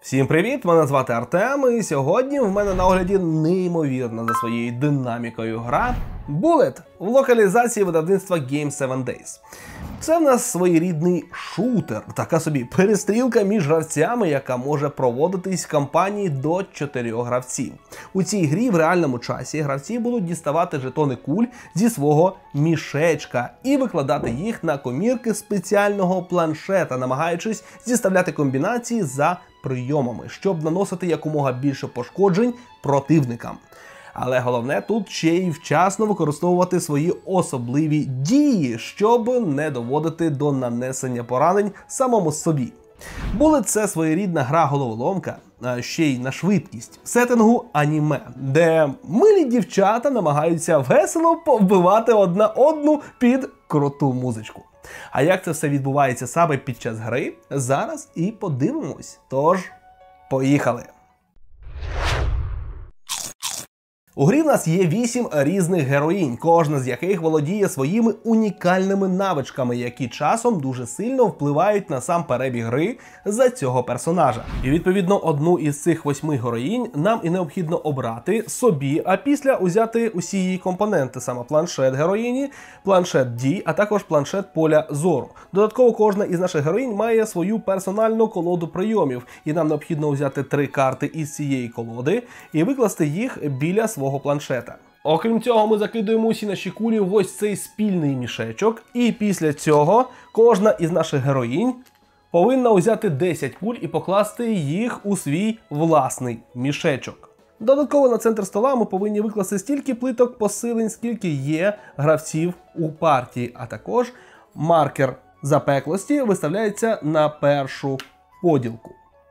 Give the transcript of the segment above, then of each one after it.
Всім привіт! Мене звати Артем, і сьогодні в мене на огляді неймовірна за своєю динамікою гра Bullet в локалізації видавництва Game 7 Days. Це в нас своєрідний шутер, така собі перестрілка між гравцями, яка може проводитись в кампанії до 4 гравців. У цій грі в реальному часі гравці будуть діставати жетони куль зі свого мішечка і викладати їх на комірки спеціального планшета, намагаючись зіставляти комбінації за прийомами, щоб наносити якомога більше пошкоджень противникам. Але головне тут ще й вчасно використовувати свої особливі дії, щоб не доводити до нанесення поранень самому собі. Bullet – це своєрідна гра-головоломка, ще й на швидкість, в сеттингу аніме, де милі дівчата намагаються весело повбивати одна одну під круту музичку. А як це все відбувається саме під час гри, зараз і подивимось. Тож, поїхали! У грі в нас є 8 різних героїнь, кожна з яких володіє своїми унікальними навичками, які часом дуже сильно впливають на сам перебіг гри за цього персонажа. І відповідно одну із цих 8 героїнь нам і необхідно обрати собі, а після узяти усі її компоненти, саме планшет героїні, планшет дій, а також планшет поля зору. Додатково кожна із наших героїнь має свою персональну колоду прийомів, і нам необхідно взяти 3 карти із цієї колоди і викласти їх біля свого планшета. Окрім цього, ми закидуємо усі наші кулі в ось цей спільний мішечок, і після цього кожна із наших героїнь повинна взяти 10 куль і покласти їх у свій власний мішечок. Додатково на центр стола ми повинні викласти стільки плиток посилень, скільки є гравців у партії, а також маркер запеклості виставляється на першу поділку.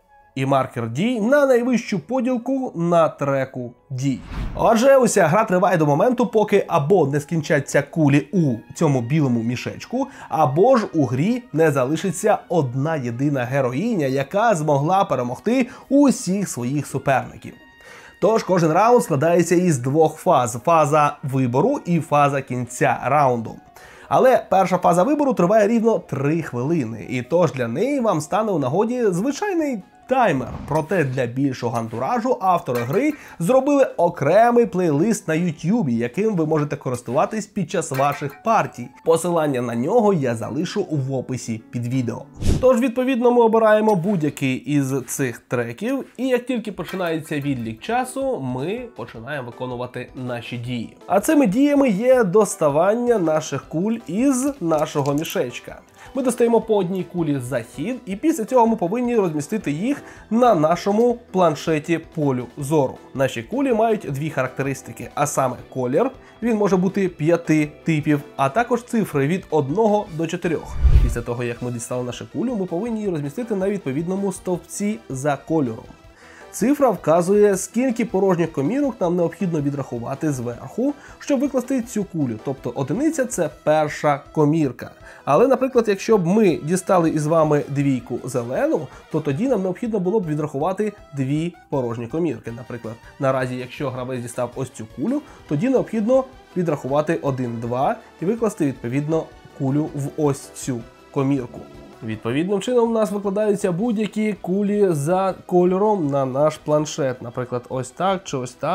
І маркер дій на найвищу поділку на треку дій. Отже, уся гра триває до моменту, поки або не скінчаться кулі у цьому білому мішечку, або ж у грі не залишиться одна єдина героїня, яка змогла перемогти усіх своїх суперників. Тож кожен раунд складається із 2 фаз – фаза вибору і фаза кінця раунду. Але перша фаза вибору триває рівно 3 хвилини, і тож для неї вам стане у нагоді звичайний таймер. Проте для більшого антуражу автори гри зробили окремий плейлист на YouTube, яким ви можете користуватись під час ваших партій. Посилання на нього я залишу в описі під відео. Тож, відповідно, ми обираємо будь-який із цих треків, і як тільки починається відлік часу, ми починаємо виконувати наші дії. А цими діями є доставання наших куль із нашого мішечка. Ми достаємо по одній кулі за хід, і після цього ми повинні розмістити їх на нашому планшеті полю зору. Наші кулі мають 2 характеристики, а саме колір, він може бути 5 типів, а також цифри від 1 до 4. Після того, як ми дістали нашу кулю, ми повинні її розмістити на відповідному стовпці за кольором. Цифра вказує, скільки порожніх комірок нам необхідно відрахувати зверху, щоб викласти цю кулю. Тобто одиниця – це перша комірка. Але, наприклад, якщо б ми дістали із вами 2 зелену, то тоді нам необхідно було б відрахувати 2 порожні комірки. Наприклад, наразі, якщо гравець дістав ось цю кулю, тоді необхідно відрахувати 1, 2 і викласти, відповідно, кулю в ось цю комірку. Відповідним чином у нас викладаються будь-які кулі за кольором на наш планшет. Наприклад, ось так,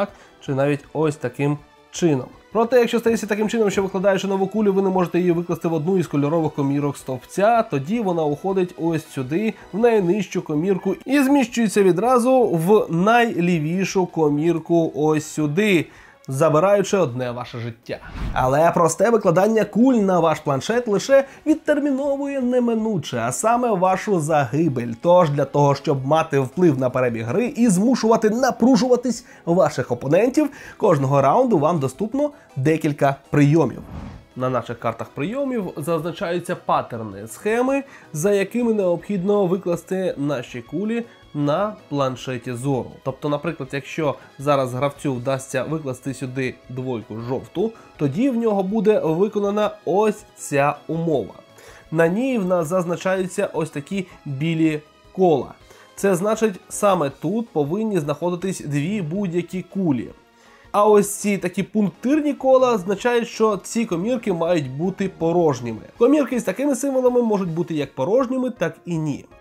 чи навіть ось таким чином. Проте, якщо стається таким чином, що викладаючи нову кулю, ви не можете її викласти в одну із кольорових комірок стовпця, тоді вона уходить ось сюди, в найнижчу комірку, і зміщується відразу в найлівішу комірку ось сюди, забираючи одне ваше життя. Але просте викладання куль на ваш планшет лише відтерміновує неминуче, а саме вашу загибель. Тож для того, щоб мати вплив на перебіг гри і змушувати напружуватись ваших опонентів, кожного раунду вам доступно декілька прийомів. На наших картах прийомів зазначаються паттерни, схеми, за якими необхідно викласти наші кулі на планшеті зору. Тобто, наприклад, якщо зараз гравцю вдасться викласти сюди 2 жовту, тоді в нього буде виконана ось ця умова. На ній в нас зазначаються ось такі білі кола. Це значить, саме тут повинні знаходитись 2 будь-які кулі. А ось ці такі пунктирні кола означають, що ці комірки мають бути порожніми. Комірки з такими символами можуть бути як порожніми, так і ні.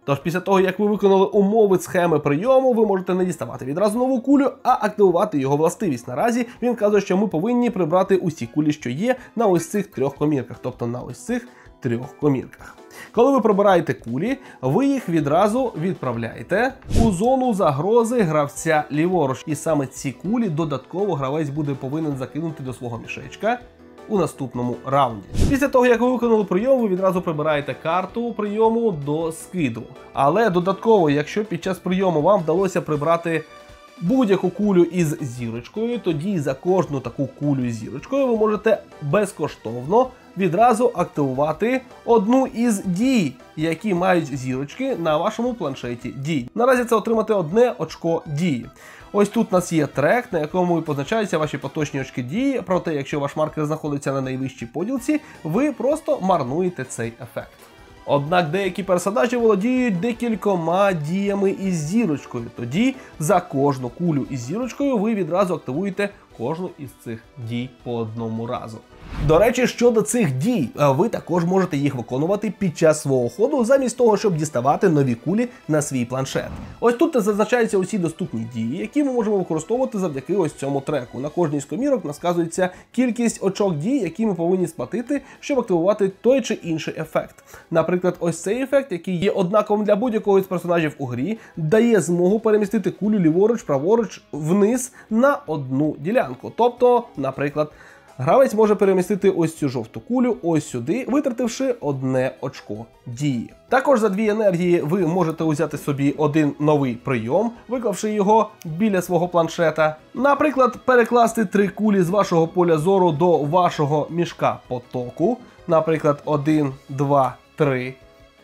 Тож після того, як ви виконали умови схеми прийому, ви можете не діставати відразу нову кулю, а активувати його властивість. Наразі він каже, що ми повинні прибрати усі кулі, що є на ось цих 3 комірках, тобто на ось цих 3 комірках. Коли ви прибираєте кулі, ви їх відразу відправляєте у зону загрози гравця ліворуч. І саме ці кулі додатково гравець буде повинен закинути до свого мішечка у наступному раунді. Після того, як ви виконали прийом, ви відразу прибираєте карту прийому до скиду. Але додатково, якщо під час прийому вам вдалося прибрати будь-яку кулю із зірочкою, тоді за кожну таку кулю з зірочкою ви можете безкоштовно відразу активувати одну із дій, які мають зірочки на вашому планшеті дій. Наразі це отримати 1 очко дії. Ось тут у нас є трек, на якому позначаються ваші поточні очки дії, проте якщо ваш маркер знаходиться на найвищій поділці, ви просто марнуєте цей ефект. Однак деякі персонажі володіють декількома діями із зірочкою, тоді за кожну кулю із зірочкою ви відразу активуєте кожну із цих дій по одному разу. До речі, щодо цих дій, ви також можете їх виконувати під час свого ходу, замість того, щоб діставати нові кулі на свій планшет. Ось тут зазначаються усі доступні дії, які ми можемо використовувати завдяки ось цьому треку. На кожній з комірок насказується кількість очок дій, які ми повинні сплатити, щоб активувати той чи інший ефект. Наприклад, ось цей ефект, який є однаковим для будь-якого з персонажів у грі, дає змогу перемістити кулю ліворуч, праворуч, вниз на одну ділянку. Тобто, наприклад, гравець може перемістити ось цю жовту кулю ось сюди, витративши 1 очко дії. Також за 2 енергії ви можете взяти собі один новий прийом, виклавши його біля свого планшета. Наприклад, перекласти 3 кулі з вашого поля зору до вашого мішка потоку. Наприклад, 1, 2, 3.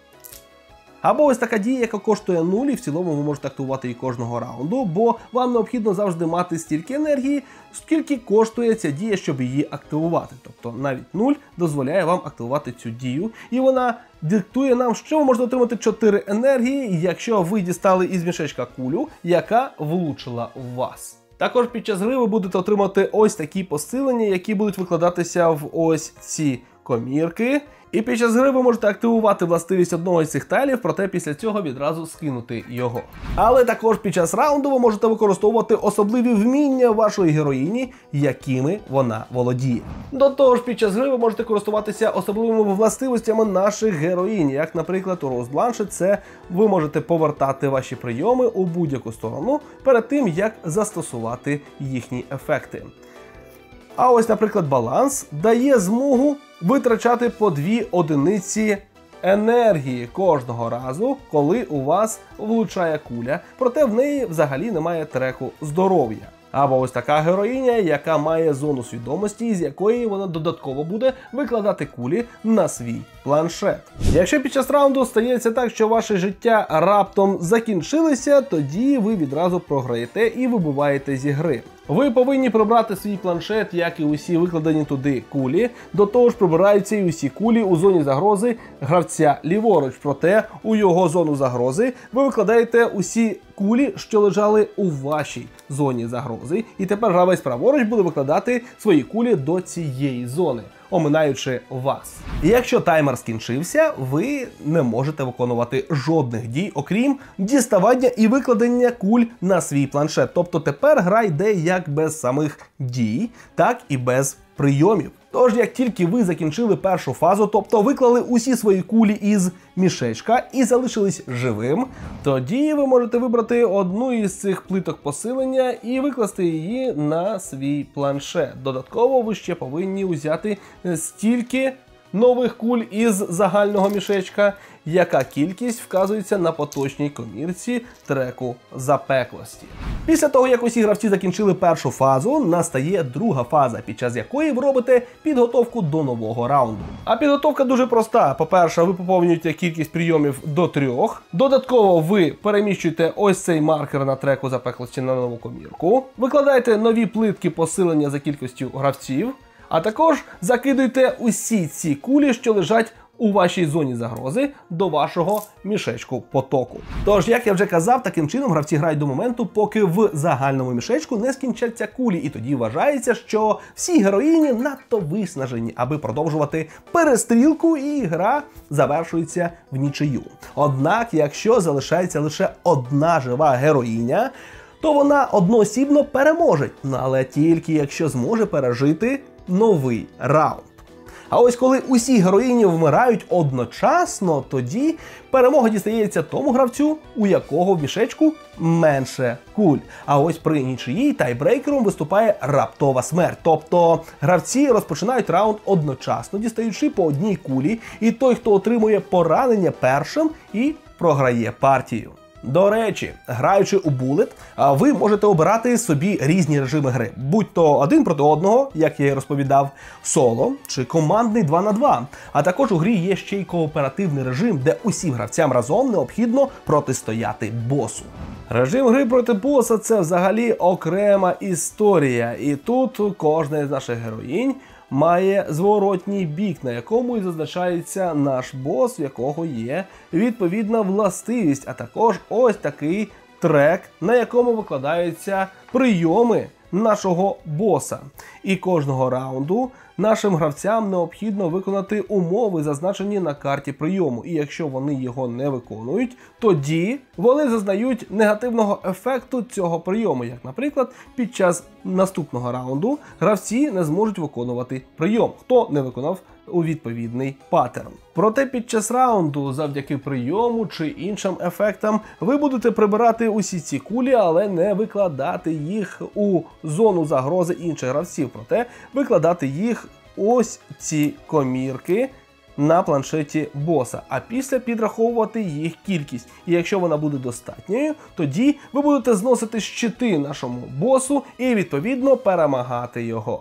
Або ось така дія, яка коштує 0, і в цілому ви можете активувати її кожного раунду, бо вам необхідно завжди мати стільки енергії, скільки коштує ця дія, щоб її активувати. Тобто навіть 0 дозволяє вам активувати цю дію, і вона диктує нам, що ви можете отримати 4 енергії, якщо ви дістали із мішечка кулю, яка влучила в вас. Також під час гри ви будете отримати ось такі посилення, які будуть викладатися в ось ці комірки. І під час гри ви можете активувати властивість одного із цих тайлів, проте після цього відразу скинути його. Але також під час раунду ви можете використовувати особливі вміння вашої героїні, якими вона володіє. До того ж, під час гри ви можете користуватися особливими властивостями наших героїнь, як, наприклад, у Роуз Бланшет, це ви можете повертати ваші прийоми у будь-яку сторону перед тим, як застосувати їхні ефекти. А ось, наприклад, баланс дає змогу витрачати по 2 одиниці енергії кожного разу, коли у вас влучає куля, проте в неї взагалі немає треку здоров'я. Або ось така героїня, яка має зону свідомості, з якої вона додатково буде викладати кулі на свій планшет. Якщо під час раунду стається так, що ваше життя раптом закінчилося, тоді ви відразу програєте і вибуваєте зі гри. Ви повинні прибрати свій планшет, як і усі викладені туди кулі. До того ж прибираються і усі кулі у зоні загрози гравця ліворуч. Проте у його зону загрози ви викладаєте усі кулі, що лежали у вашій зоні загрози. І тепер гравець праворуч буде викладати свої кулі до цієї зони, оминаючи вас. І якщо таймер скінчився, ви не можете виконувати жодних дій, окрім діставання і викладення куль на свій планшет. Тобто тепер гра йде як без самих дій, так і без прийомів. Тож, як тільки ви закінчили першу фазу, тобто виклали усі свої кулі із мішечка і залишились живим, тоді ви можете вибрати одну із цих плиток посилення і викласти її на свій планшет. Додатково ви ще повинні взяти стільки нових куль із загального мішечка, яка кількість вказується на поточній комірці треку запеклості. Після того, як усі гравці закінчили першу фазу, настає друга фаза, під час якої ви робите підготовку до нового раунду. А підготовка дуже проста. По-перше, ви поповнюєте кількість прийомів до 3. Додатково ви переміщуєте ось цей маркер на треку запеклості на нову комірку. Викладаєте нові плитки посилення за кількістю гравців. А також закидуйте усі ці кулі, що лежать у вашій зоні загрози до вашого мішечку потоку. Тож, як я вже казав, таким чином гравці грають до моменту, поки в загальному мішечку не скінчаться кулі, і тоді вважається, що всі героїні надто виснажені, аби продовжувати перестрілку, і гра завершується в нічию. Однак, якщо залишається лише одна жива героїня, то вона одноосібно переможе, але тільки якщо зможе пережити новий раунд. А ось коли усі героїні вмирають одночасно, тоді перемога дістається тому гравцю, у якого в мішечку менше куль. А ось при нічиї тайбрейкером виступає раптова смерть. Тобто гравці розпочинають раунд одночасно, дістаючи по одній кулі, і той, хто отримує поранення першим, і програє партію. До речі, граючи у Bullet, ви можете обирати собі різні режими гри. Будь-то один проти одного, як я і розповідав, соло, чи командний 2 на 2. А також у грі є ще й кооперативний режим, де усім гравцям разом необхідно протистояти босу. Режим гри проти боса – це взагалі окрема історія. І тут кожна із наших героїнь має зворотній бік, на якому і зазначається наш бос, в якого є відповідна властивість, а також ось такий трек, на якому викладаються прийоми нашого боса. І кожного раунду нашим гравцям необхідно виконати умови, зазначені на карті прийому. І якщо вони його не виконують, тоді вони зазнають негативного ефекту цього прийому. Як, наприклад, під час наступного раунду гравці не зможуть виконувати прийом, хто не виконав у відповідний паттерн. Проте під час раунду, завдяки прийому чи іншим ефектам, ви будете прибирати усі ці кулі, але не викладати їх у зону загрози інших гравців. Проте викладати їх ось ці комірки на планшеті боса, а після підраховувати їх кількість. І якщо вона буде достатньою, тоді ви будете зносити щити нашому босу і відповідно перемагати його.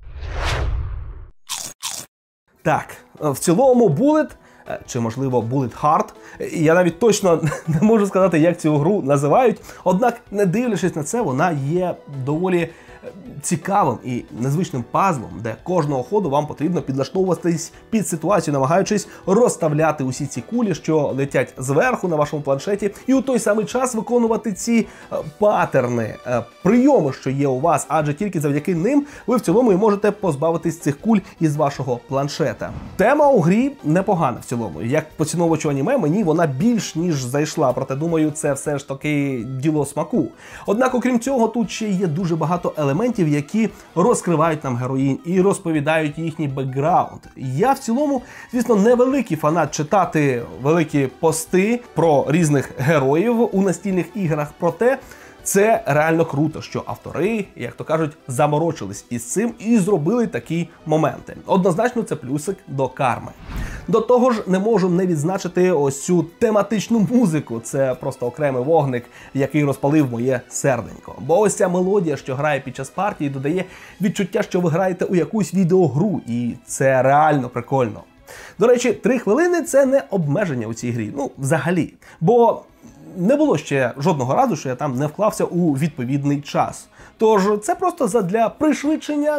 Так, в цілому Bullet, чи можливо Bullet Hard, я навіть точно не можу сказати, як цю гру називають, однак, не дивлячись на це, вона є доволі цікавим і незвичним пазлом, де кожного ходу вам потрібно підлаштовуватись під ситуацію, намагаючись розставляти усі ці кулі, що летять зверху на вашому планшеті, і у той самий час виконувати ці паттерни, прийоми, що є у вас, адже тільки завдяки ним ви в цілому і можете позбавитись цих куль із вашого планшета. Тема у грі непогана в цілому. Як поціновувачу аніме, мені вона більш ніж зайшла, проте думаю, це все ж таки діло смаку. Однак, окрім цього, тут ще є дуже багато елементів, які розкривають нам героїнь і розповідають їхній бекграунд. Я в цілому, звісно, не великий фанат читати великі пости про різних героїв у настільних іграх, проте це реально круто, що автори, як то кажуть, заморочились із цим і зробили такі моменти. Однозначно, це плюсик до карми. До того ж, не можу не відзначити ось цю тематичну музику. Це просто окремий вогник, який розпалив моє серденько. Бо ось ця мелодія, що грає під час партії, додає відчуття, що ви граєте у якусь відеогру, і це реально прикольно. До речі, 3 хвилини – це не обмеження у цій грі, ну, взагалі. Бо не було ще жодного разу, що я там не вклався у відповідний час. Тож це просто задля пришвидшення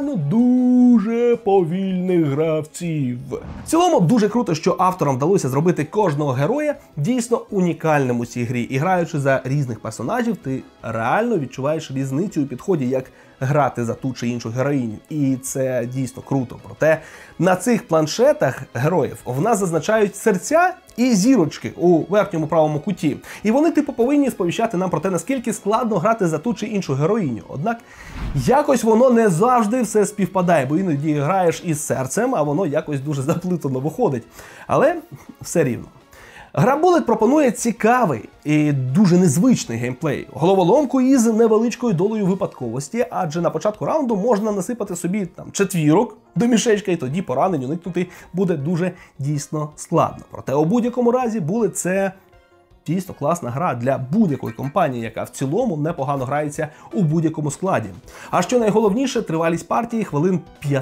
дуже повільних гравців. В цілому дуже круто, що авторам вдалося зробити кожного героя дійсно унікальним у цій грі. І граючи за різних персонажів, ти реально відчуваєш різницю у підході, як грати за ту чи іншу героїню. І це дійсно круто. Проте на цих планшетах героїв в нас зазначають серця і зірочки у верхньому правому куті. І вони повинні сповіщати нам про те, наскільки складно грати за ту чи іншу героїню. Однак якось воно не завжди все співпадає, бо іноді граєш із серцем, а воно якось дуже заплутано виходить. Але все рівно. Гра Bullet пропонує цікавий і дуже незвичний геймплей. Головоломку із невеличкою долею випадковості, адже на початку раунду можна насипати собі 4 до мішечка, і тоді поранень уникнути буде дуже дійсно складно. Проте у будь-якому разі Bullet – це дійсно класна гра для будь-якої компанії, яка в цілому непогано грається у будь-якому складі. А що найголовніше, тривалість партії хвилин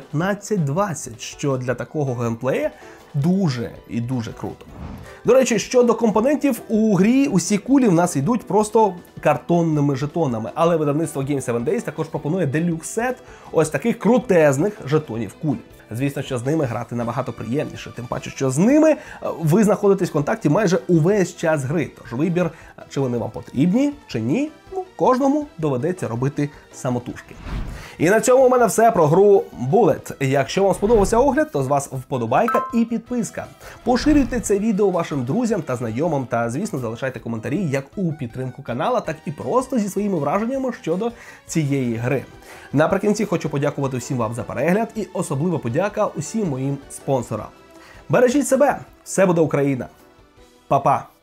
15-20, що для такого геймплея дуже і дуже круто. До речі, щодо компонентів, у грі усі кулі в нас йдуть просто картонними жетонами, але видавництво Game 7 Days також пропонує делюкс сет ось таких крутезних жетонів куль. Звісно, що з ними грати набагато приємніше, тим паче, що з ними ви знаходитесь в контакті майже увесь час гри. Тож вибір, чи вони вам потрібні, чи ні, кожному доведеться робити самотужки. І на цьому у мене все про гру Bullet. Якщо вам сподобався огляд, то з вас вподобайка і підписка. Поширюйте це відео вашим друзям та знайомим та, звісно, залишайте коментарі як у підтримку канала, так і просто зі своїми враженнями щодо цієї гри. Наприкінці хочу подякувати всім вам за перегляд і особлива подяка усім моїм спонсорам. Бережіть себе, все буде Україна. Па-па!